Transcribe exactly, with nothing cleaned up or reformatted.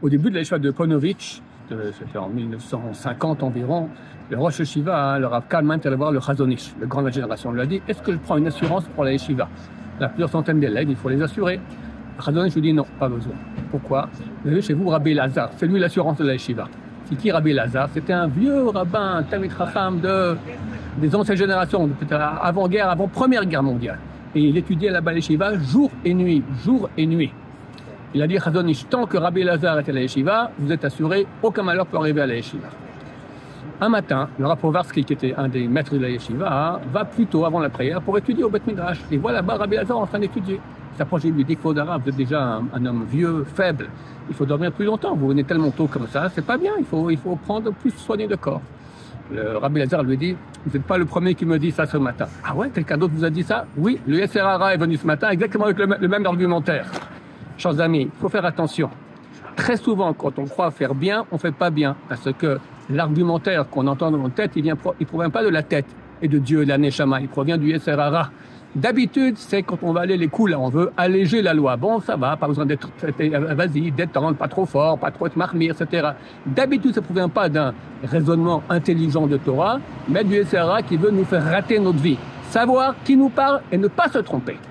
Au début de la yeshiva de Ponovitch, c'était en mille neuf cent cinquante environ, le Rosh Yeshiva, le Rav Kalman, est allé voir le Chazon Ish, le grand de la génération. On lui a dit, est-ce que je prends une assurance pour la yeshiva? Il y a plusieurs centaines d'élèves, il faut les assurer. Le Chazon Ish lui dit non, pas besoin. Pourquoi? Vous avez chez vous Rabbi Lazar, c'est lui l'assurance de la yeshiva. C'est qui Rabbi Lazar? C'était un vieux rabbin, Talmid Chacham de, des anciennes générations, avant-guerre, avant Première Guerre mondiale. Et il étudiait là-bas la yeshiva jour et nuit, jour et nuit. Il a dit Chazon Ish, tant que Rabbi Lazar était à la yeshiva, vous êtes assuré, aucun malheur peut arriver à la yeshiva. Un matin, le Rav Povarsky, qui était un des maîtres de la yeshiva, va plus tôt avant la prière pour étudier au Beth Midrash. Et voilà là-bas Rabbi Lazar en train d'étudier. Il s'approche et lui dit, Kvodara, vous êtes déjà un, un homme vieux, faible. Il faut dormir plus longtemps. Vous venez tellement tôt comme ça, c'est pas bien. Il faut, il faut prendre plus soigner le corps. Le Rabbi Lazar lui dit, vous n'êtes pas le premier qui me dit ça ce matin. Ah ouais, quelqu'un d'autre vous a dit ça? Oui, le Yetzer Hara est venu ce matin exactement avec le, le même argumentaire. Chers amis, il faut faire attention. Très souvent, quand on croit faire bien, on fait pas bien. Parce que l'argumentaire qu'on entend dans notre tête, il ne il provient pas de la tête et de Dieu et de la Neshama, il provient du Yetzer Hara. D'habitude, c'est quand on va aller les coups, là, on veut alléger la loi. Bon, ça va, pas besoin d'être, vas-y, détendre, pas trop fort, pas trop être marmire, et cetera. D'habitude, ça ne provient pas d'un raisonnement intelligent de Torah, mais du Yetzer Hara qui veut nous faire rater notre vie. Savoir qui nous parle et ne pas se tromper.